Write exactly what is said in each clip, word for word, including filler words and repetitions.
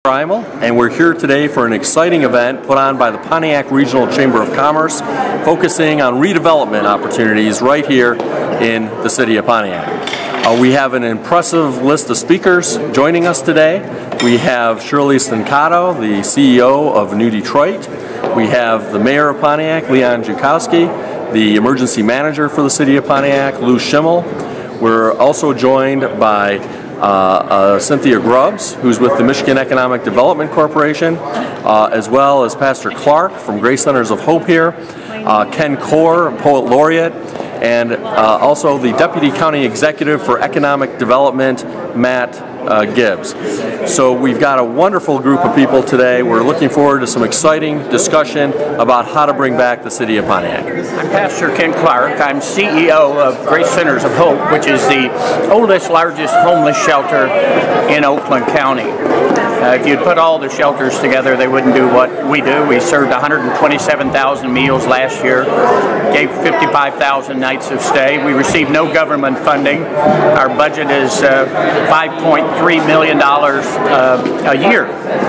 Primal, and we're here today for an exciting event put on by the Pontiac Regional Chamber of Commerce, focusing on redevelopment opportunities right here in the city of Pontiac. Uh, we have an impressive list of speakers joining us today. We have Shirley Stancato, the C E O of New Detroit. We have the Mayor of Pontiac, Leon Jukowski, the Emergency Manager for the city of Pontiac, Lou Schimmel. We're also joined by Uh, uh, Cynthia Grubbs, who's with the Michigan Economic Development Corporation, uh, as well as Pastor Clark from Grace Centers of Hope here, uh, Ken Core, Poet Laureate, and uh, also the Deputy County Executive for Economic Development, Matt uh, Gibbs. So we've got a wonderful group of people today. We're looking forward to some exciting discussion about how to bring back the city of Pontiac. I'm Pastor Ken Clark. I'm C E O of Grace Centers of Hope, which is the oldest, largest homeless shelter in Oakland County. Uh, if you'd put all the shelters together, they wouldn't do what we do. We served one hundred twenty-seven thousand meals last year, gave fifty-five thousand nights of stay. We received no government funding. Our budget is uh, five point three million dollars uh, a year.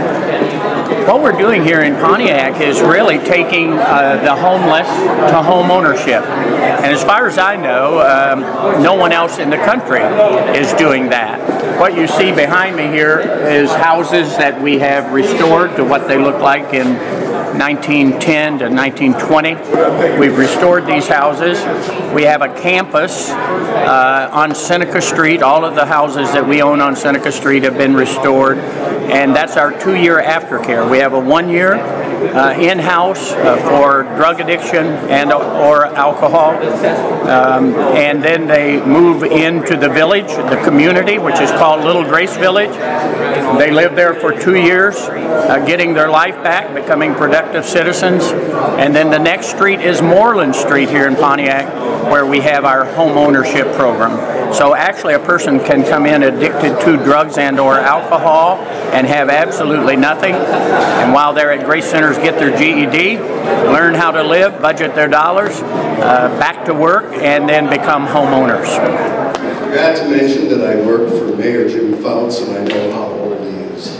What we're doing here in Pontiac is really taking uh, the homeless to home ownership. And as far as I know, um, no one else in the country is doing that. What you see behind me here is houses that we have restored to what they look like in nineteen ten to nineteen twenty. We've restored these houses. We have a campus uh, on Seneca Street. All of the houses that we own on Seneca Street have been restored, and that's our two-year aftercare. We have a one-year uh, in-house uh, for drug addiction and or alcohol, um, and then they move into the village, the community, which is called Little Grace Village. They live there for two years, uh, getting their life back, becoming productive citizens. And then the next street is Moreland Street here in Pontiac, where we have our home ownership program. So actually a person can come in addicted to drugs and or alcohol and have absolutely nothing. And while they're at Grace Centers, get their G E D, learn how to live, budget their dollars, uh, back to work, and then become homeowners. I forgot to mention that I work for Mayor Jim Fouts, and I know how old he is.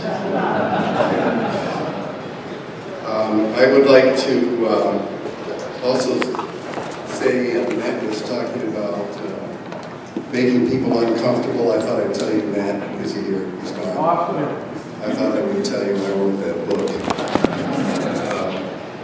Um, I would like to um, also say, uh, Matt was talking about uh, making people uncomfortable. I thought I'd tell you, Matt, is he here? He's gone. I thought I would tell you I wrote that book. Um,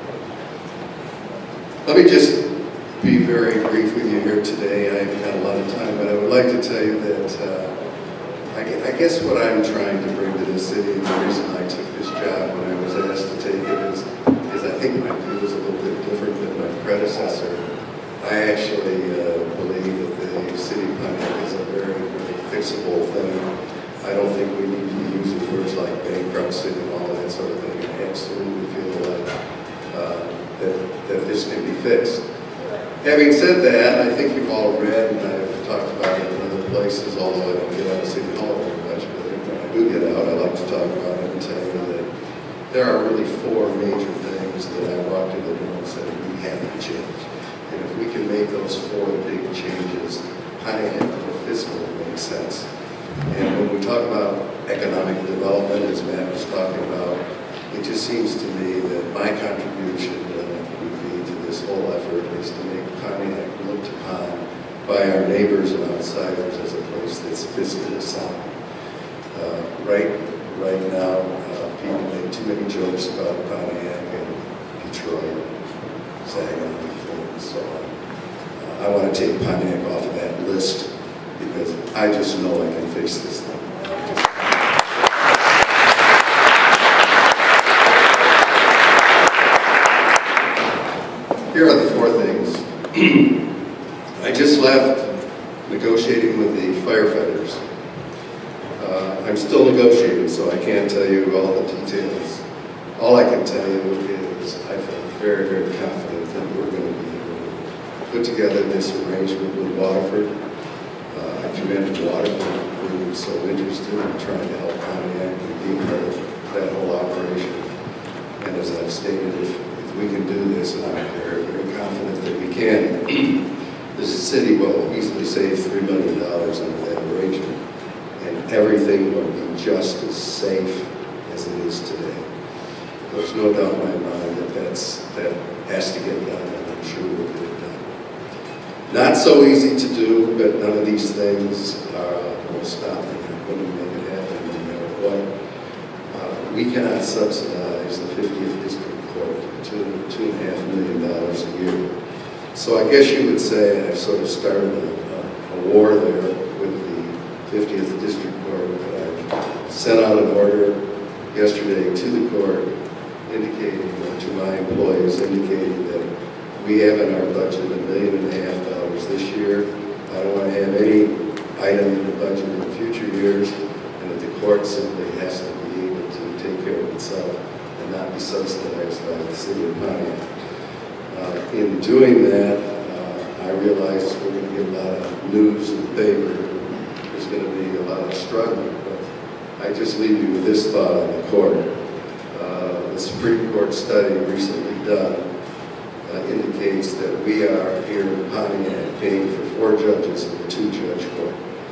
let me just be very brief with you here today. I haven't got a lot of time, but I would like to tell you that uh, I, I guess what I'm trying to bring to this city, and the reason I took this job when I was asked to take it is, is I think my view is a little bit different than my predecessor. I actually uh, believe that the city of Pontiac is a very, very fixable thing. I don't think we need to be using words like bankruptcy and all that sort of thing. I absolutely feel like uh, that, that this can be fixed. Having said that, I think you've all read, and I've talked about it in other places, although I don't get out of City Hall very much, but when I do get out, I like to talk about it and tell you that there are really four major things that I walked in the door and said we have to change. And if we can make those four big changes, Pontiac fiscal makes sense. And when we talk about economic development, as Matt was talking about, it just seems to me that my contribution uh, would be to this whole effort is to make Pontiac looked upon by our neighbors and outsiders as a place that's fiscally sound. Uh, right, right now, uh, people make too many jokes about Pontiac and Detroit, Saginaw, and so on. Uh, I want to take Pontiac off of that list because I just know I can fix this thing. Here are the four things. I just left negotiating with the firefighters. Uh, I'm still negotiating, so I can't tell you all the details. All I can tell you is I feel very, very confident that we're going to be able to put together this arrangement with Waterford. Uh, I commend Waterford for being so interested in trying to help Pontiac and being part of that whole operation. And as I've stated, if we can do this, and I'm very, very confident that we can. The city will easily save three million dollars under that arrangement, and everything will be just as safe as it is there's no doubt in my mind that that's, that has to get done, and I'm sure we'll get it done. Not so easy to do, but none of these things uh, will stop me. I'm going to make it happen no matter what. Uh, we cannot subsidize the fiftieth District Court to two and a half million dollars a year. So I guess you would say I've sort of started a, a, a war there with the fiftieth District Court, but I've sent out an order yesterday to the court indicating, uh, to my employees, indicating that we have in our budget a million and a half dollars this year. I don't want to have any item in the budget in future years, and that the court simply has to be able to take care of itself and not be subsidized by the city of Pontiac. Uh, in doing that, uh, I realize we're going to get a lot of news in the paper. There's going to be a lot of struggling, but I just leave you with this thought on the court. Uh, the Supreme Court study recently done uh, indicates that we are here in Pontiac paying for four judges in a two-judge court.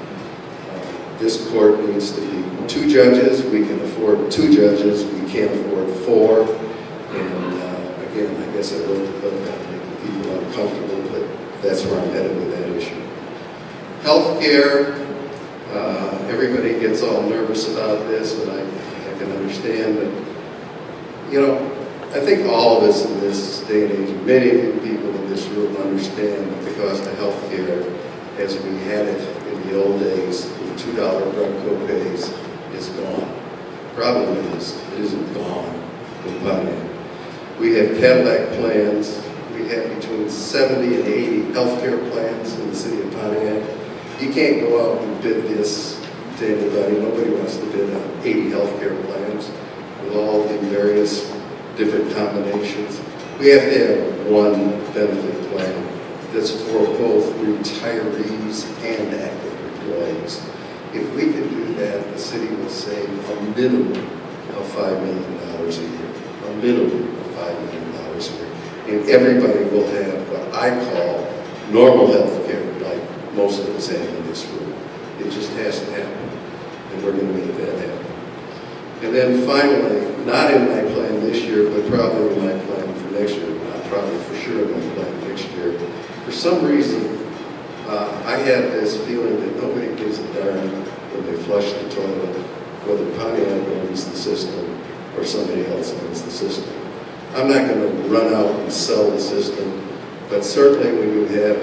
Uh, this court needs to be two judges. We can afford two judges. We can't afford four. And uh, again, I guess I wrote the book on making people uncomfortable, but that's where I'm headed with that issue. Healthcare, uh, everybody gets all nervous about this, and I, I can understand, but you know, I think all of us in this day and age, many of you people in this room understand that the cost of health care, as we had it in the old days, with two dollar drug co-pays, is gone. Problem is, it isn't gone in Pontiac. We have Cadillac plans. We have between seventy and eighty health care plans in the city of Pontiac. You can't go out and bid this to anybody. Nobody wants to bid on eighty health care plans with all the various different combinations. We have to have one benefit plan that's for both retirees and active employees. If we can do that, the city will save a minimum of five million dollars a year. A minimum of five million dollars a year. And everybody will have what I call normal health care, like most of us have in this room. It just has to happen, and we're going to make that happen. And then finally, not in my plan this year, but probably in my plan for next year, not probably for sure in my plan next year, for some reason, uh, I have this feeling that nobody gives a darn when they flush the toilet, whether Pontiac owns the system or somebody else owns the system. I'm not going to run out and sell the system, but certainly when you have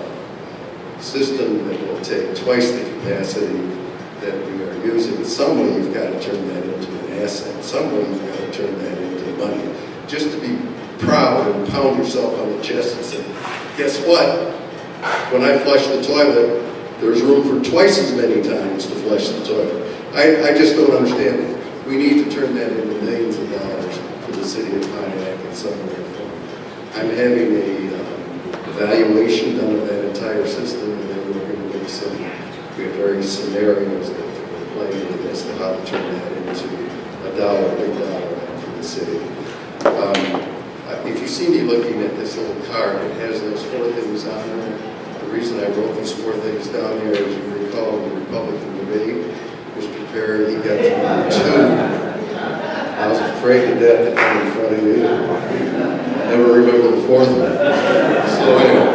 a system that will take twice the capacity that we are using, some way you've got to turn that into an asset. Some way you've got to turn that into money. Just to be proud and pound yourself on the chest and say, guess what? When I flush the toilet, there's room for twice as many times to flush the toilet. I, I just don't understand it. We need to turn that into millions of dollars for the city of Pontiac in some way or form. I'm having a um, evaluation done of that entire system, and then we're going to make some, we have various scenarios that we're playing with as to how to turn that into a dollar, big dollar for the city. Um, if you see me looking at this little card, it has those four things on there. The reason I wrote these four things down here, as you recall, the Republican debate, Mister Perry, he got to number two. I was afraid to death to come in front of you. I never remember the fourth one. So anyway,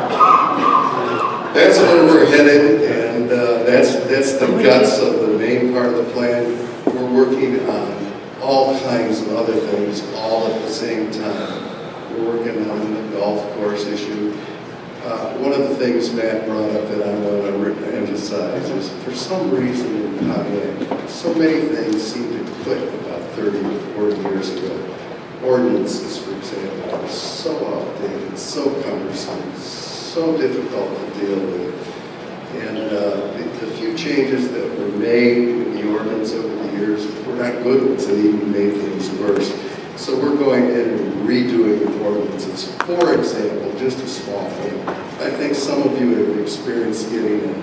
that's where we're headed, and uh, that's that's the guts of the main part of the plan. We're working on all kinds of other things all at the same time. We're working on the golf course issue. Uh, one of the things Matt brought up that I want to emphasize is, for some reason in Pontiac, so many things seem to click about thirty or forty years ago. Ordinances, for example, are so outdated, so cumbersome, so difficult to deal with. And uh, the, the few changes that were made in the ordinance over the years were not good ones, that even made things worse. So we're going in and redoing the ordinances. For example, just a small thing. I think some of you have experienced getting a,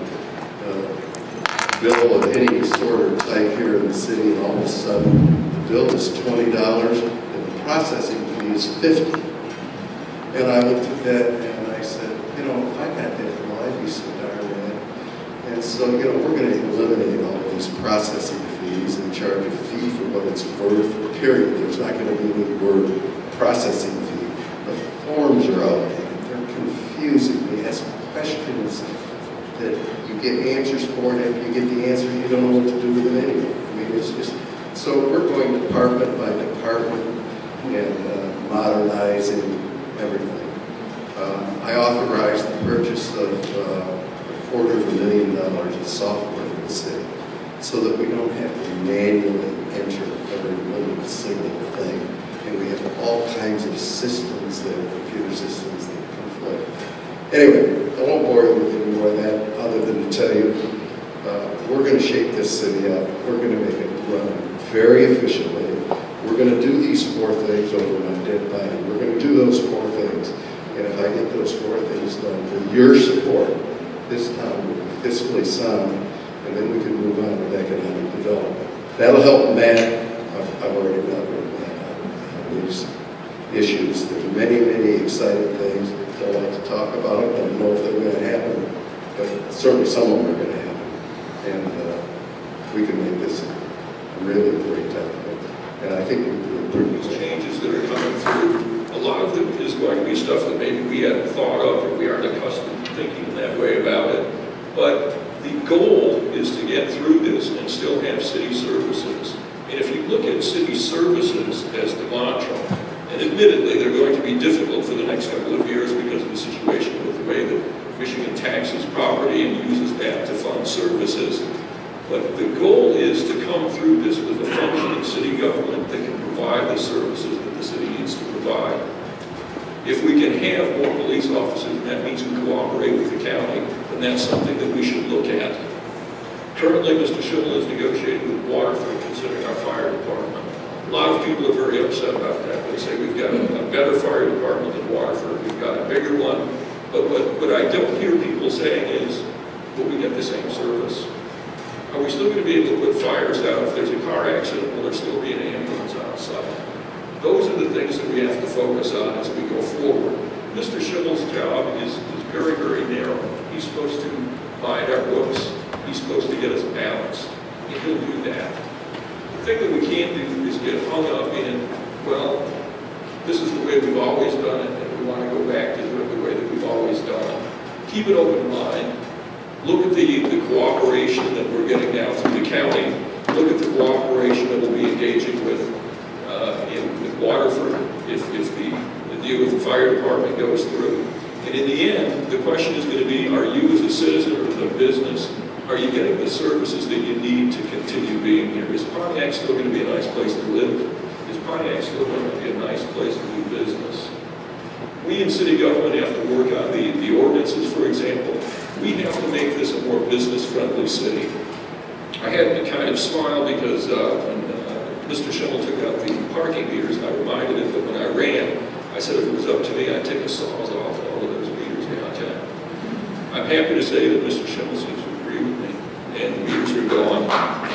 a bill of any sort or type here in the city, and all of a sudden the bill is twenty dollars and the processing fee is fifty dollars. And I looked at that and I said, you know, if I got that bill, I'd be so darn mad. And so, you know, we're going to eliminate all of these processing fees. fees and charge a fee for what it's worth, period. There's not going to be any word processing fee. The forms are outdated. They're confusing. They ask questions that you get answers for, and after you get the answer, you don't know what to do with it anyway. I mean, it's just, so we're going department by department and uh, modernizing everything. Um, I authorized the purchase of uh, a quarter of a million dollars of software for the city so that we don't have to manually enter every little single thing. And we have all kinds of systems that are computer systems that conflict. Anyway, I won't bore you with any more of that other than to tell you uh, we're going to shape this city up. We're going to make it run very efficiently. We're going to do these four things over my dead body. We're going to do those four things. And if I get those four things done with your support, this town will be fiscally sound, and then we can move on with economic development. That'll help Matt. I've, I've already met with Matt on these issues. There's many, many exciting things. I don't like to talk about it. I don't know if they're going to happen, but certainly some of them are going to happen. And uh, we can make this a really great town. And I think these changes that are coming through, a lot of them is going to be stuff that maybe we hadn't thought of or we aren't accustomed to thinking in that way about it. But the goal is to get through this and still have city services. And if you look at city services as the mantra, and admittedly they're going to be difficult for the next couple of years because of the situation with the way that Michigan taxes property and uses that to fund services. But the goal is to come through this with a functioning city government that can provide the services that the city needs to provide. If we can have more police officers, and that means we cooperate with the county, then that's something that we should look at. Currently, Mister Schimmel is negotiating with Waterford considering our fire department. A lot of people are very upset about that. They say we've got a, a better fire department than Waterford, we've got a bigger one. But what, what I don't hear people saying is, will we get the same service? Are we still going to be able to put fires out if there's a car accident? Will there still be an ambulance outside? Those are the things that we have to focus on as we go forward. Mister Schimmel's job is, is very, very narrow. He's supposed to bind our books. He's supposed to get us balanced. And he'll do that. The thing that we can't do is get hung up in, well, this is the way we've always done it, and we want to go back to do it the way that we've always done it. Keep an open mind. Look at the, the cooperation that we're getting now through the county. Look at the cooperation that we'll be engaging with, uh, in, with Waterford if, if the, the deal with the fire department goes through. And in the end, the question is going to be, are you as a citizen or as a business, are you getting the services that you need to continue being here? Is Pontiac still going to be a nice place to live? Is Pontiac still going to be a nice place to do business? We in city government have to work on the, the ordinances, for example. We have to make this a more business-friendly city. I had to kind of smile because uh, when uh, Mister Schimmel took out the parking meters, I reminded him that when I ran, I said if it was up to me, I'd take a saws off all of those meters downtown. I'm happy to say that Mister Schimmel seems to agree with me, and the meters are gone.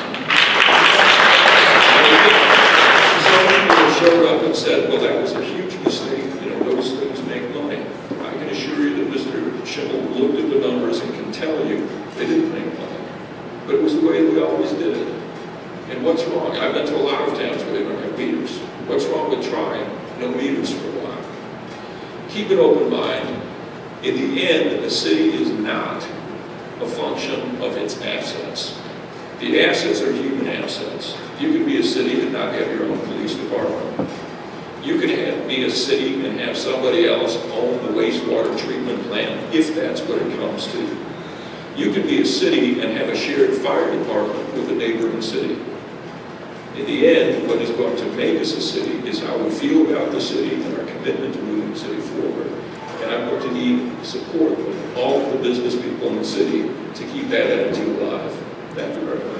Some people showed up and said, well, that was a huge mistake. You know, those things make money. I can assure you that Mister Schimmel looked at the numbers and can tell you they didn't make money. But it was the way we always did it. And what's wrong? I've been to a lot of towns where they don't have meters. What's wrong with trying no meters for a while? Keep an open mind. In the end, a city is not a function of its assets. The assets are human assets. You can be a city and not have your own police department. You can have, be a city and have somebody else own the wastewater treatment plant, if that's what it comes to. You can be a city and have a shared fire department with a neighboring city. In the end, what is going to make us a city is how we feel about the city and our commitment to moving the city forward. And I'm going to need support of all of the business people in the city to keep that attitude alive. Thank you very much.